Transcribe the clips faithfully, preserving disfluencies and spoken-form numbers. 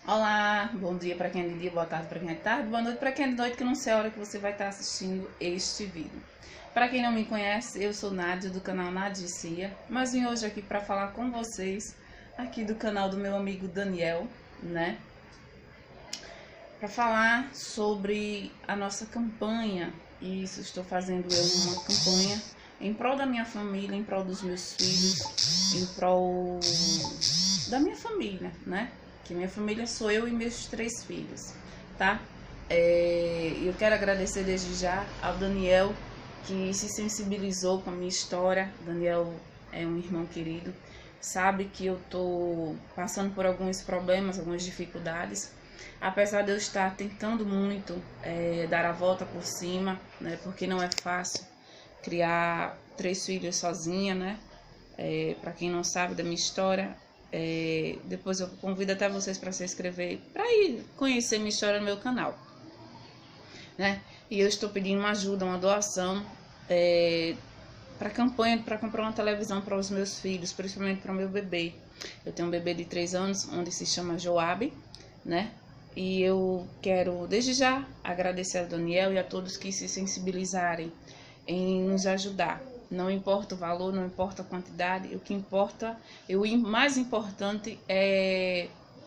Olá, bom dia para quem é de dia, boa tarde para quem é de tarde, boa noite para quem é de noite, que não sei a hora que você vai estar assistindo este vídeo. Para quem não me conhece, eu sou Nádia do canal Nádia e Cia, mas vim hoje aqui para falar com vocês, aqui do canal do meu amigo Daniel, né? Para falar sobre a nossa campanha. Isso, estou fazendo eu uma campanha em prol da minha família, em prol dos meus filhos, em prol da minha família, né? Que minha família sou eu e meus três filhos, tá? É, eu quero agradecer desde já ao Daniel, que se sensibilizou com a minha história. Daniel é um irmão querido, sabe que eu tô passando por alguns problemas, algumas dificuldades, apesar de eu estar tentando muito é, dar a volta por cima, né? Porque não é fácil criar três filhos sozinha, né? É, para quem não sabe da minha história, É, depois eu convido até vocês para se inscrever, para ir conhecer minha história no meu canal, né? E eu estou pedindo uma ajuda, uma doação é, para campanha para comprar uma televisão para os meus filhos, principalmente para o meu bebê. Eu tenho um bebê de três anos, onde se chama Joab, né? E eu quero desde já agradecer a Daniel e a todos que se sensibilizarem em nos ajudar. Não importa o valor, não importa a quantidade, o que importa, e o mais importante é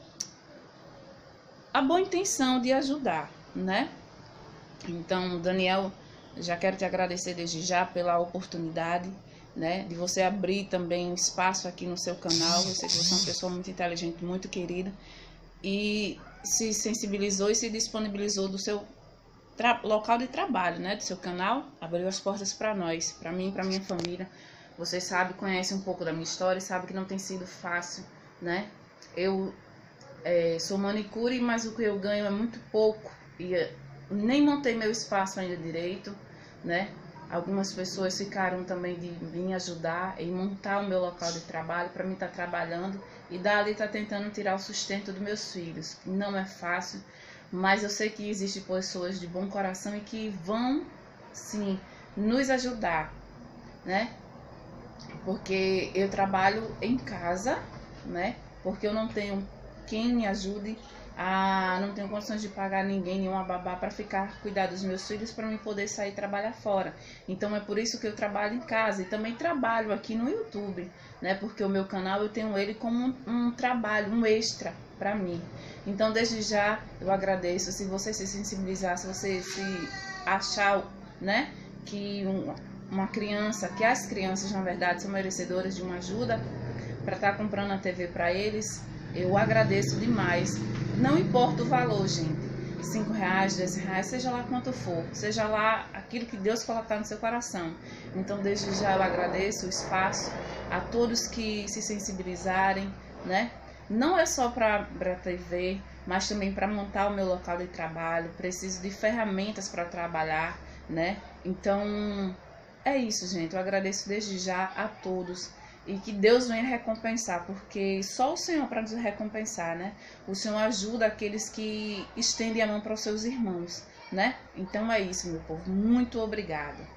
a boa intenção de ajudar, né? Então, Daniel, já quero te agradecer desde já pela oportunidade, né? De você abrir também um espaço aqui no seu canal. Eu sei que você é uma pessoa muito inteligente, muito querida, e se sensibilizou e se disponibilizou do seu local de trabalho, né, do seu canal, abriu as portas para nós, para mim, para minha família. Vocês sabem, conhecem um pouco da minha história, sabem que não tem sido fácil, né? Eu é, sou manicure, mas o que eu ganho é muito pouco e nem montei meu espaço ainda direito, né? Algumas pessoas ficaram também de me ajudar em montar o meu local de trabalho para mim estar trabalhando e dali estar tentando tirar o sustento dos meus filhos. Não é fácil, mas eu sei que existem pessoas de bom coração e que vão, sim, nos ajudar, né? Porque eu trabalho em casa, né? Porque eu não tenho quem me ajude, a, não tenho condições de pagar ninguém, nenhuma babá para ficar cuidar dos meus filhos para mim poder sair trabalhar fora. Então é por isso que eu trabalho em casa e também trabalho aqui no YouTube, né? Porque o meu canal eu tenho ele como um, um trabalho, um extra para mim. Então desde já eu agradeço. Se você se sensibilizar, se você se achar, né, que um, uma criança, que as crianças na verdade são merecedoras de uma ajuda para estar tá comprando a T V para eles, eu agradeço demais. Não importa o valor, gente, cinco reais, dez reais, seja lá quanto for, seja lá aquilo que Deus colocar no seu coração. Então desde já eu agradeço o espaço a todos que se sensibilizarem, né? Não é só para a T V, mas também para montar o meu local de trabalho. Preciso de ferramentas para trabalhar, né? Então, é isso, gente. Eu agradeço desde já a todos. E que Deus venha recompensar, porque só o Senhor para nos recompensar, né? O Senhor ajuda aqueles que estendem a mão para os seus irmãos, né? Então é isso, meu povo. Muito obrigada.